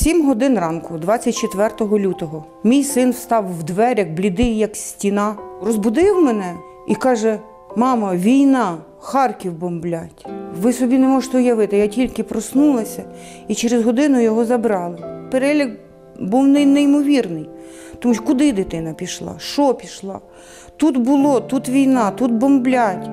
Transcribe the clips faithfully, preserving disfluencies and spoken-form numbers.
сім годин ранку, двадцять четвертого лютого, мій син встав в дверях, блідий, як стіна, розбудив мене і каже: «Мамо, війна, Харків бомблять». Ви собі не можете уявити, я тільки проснулася і через годину його забрали. Перелік був неймовірний, тому що куди дитина пішла, що пішла? Тут було, тут війна, тут бомблять.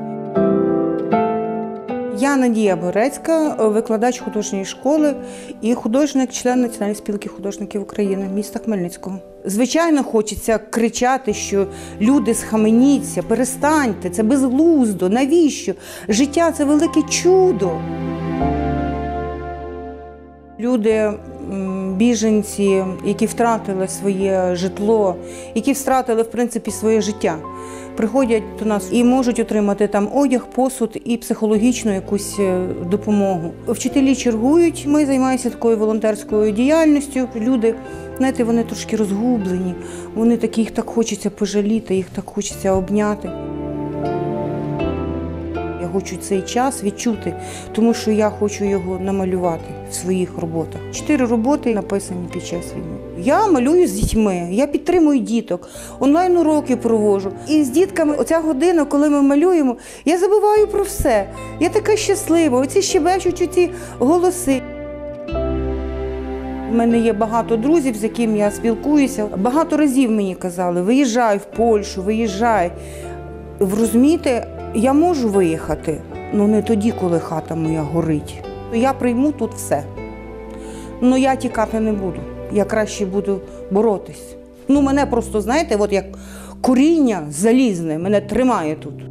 Я Надія Борецька, викладач художньої школи і художник, член Національної спілки художників України міста Хмельницького. Звичайно, хочеться кричати, що люди, схаменіться, перестаньте, це безглуздо, навіщо? Життя – це велике чудо. Люди, біженці, які втратили своє житло, які втратили, в принципі, своє життя, приходять до нас і можуть отримати там одяг, посуд і психологічну якусь допомогу. Вчителі чергують, ми займаємося такою волонтерською діяльністю. Люди, знаєте, вони трошки розгублені, вони такі, їх так хочеться пожаліти, їх так хочеться обняти. Я хочу цей час відчути, тому що я хочу його намалювати в своїх роботах. Чотири роботи написані під час війни. Я малюю з дітьми, я підтримую діток, онлайн-уроки проводжу. І з дітками оця година, коли ми малюємо, я забуваю про все. Я така щаслива, оці щебечуть оці голоси. У мене є багато друзів, з якими я спілкуюся. Багато разів мені казали: виїжджай в Польщу, виїжджай. Ви розумієте, я можу виїхати, але не тоді, коли хата моя горить. Я прийму тут все. Але я тікати не буду. Я краще буду боротись. Ну, мене просто, знаєте, от як коріння залізне, мене тримає тут.